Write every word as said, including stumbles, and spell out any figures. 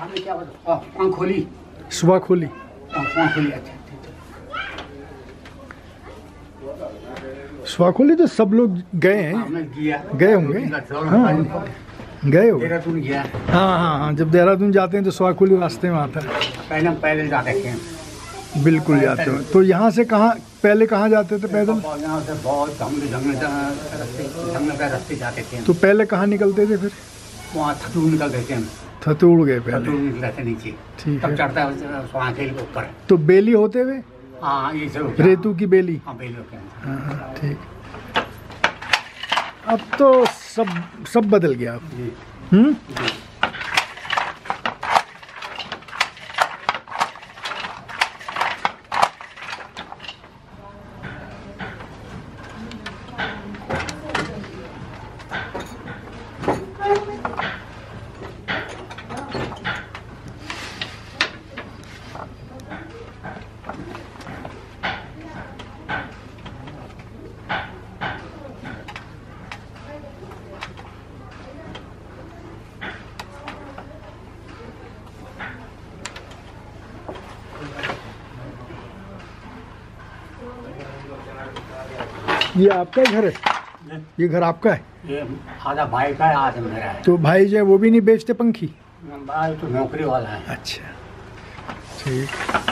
आपने क्या बताया? आँख खोली, सुबह खोली। आँख खोली। अच्छा सुबह खोली तो सब लोग गए हैं, गए होंगे। हाँ गए हो देहरादून गया। हाँ हाँ हाँ, जब देहरादून जाते हैं तो सुबह खोली रास्ते में आता है। पहले हम पैदल जाते थे। बिल्कुल जाते हो। तो यहाँ से कहाँ पहले कहाँ जाते थे पैदल? यहाँ से बहुत जंगल जंगल रास्ते जंगल का रास्ते जाते थे। तो पहले कहाँ निकलते थे फिर? वहाँ थतूर निकलते थे हम। थतूड़ गए पहले? थतूर निकलते थे नीचे। ठीक तब है। चढ़ता है सोहाखेल के ऊपर। तो बेली होते हुए? हाँ ये सब रेतू की बेली। हाँ बेली होते हैं। हाँ हाँ ठीक। अब तो सब सब बदल गया अब। हम्म ये आपका घर है? ये घर आपका है? ये आधा भाई का है, आधा मेरा है। तो भाई जो है वो भी नहीं बेचते पंखी? भाई तो नौकरी वाला है। अच्छा ठीक।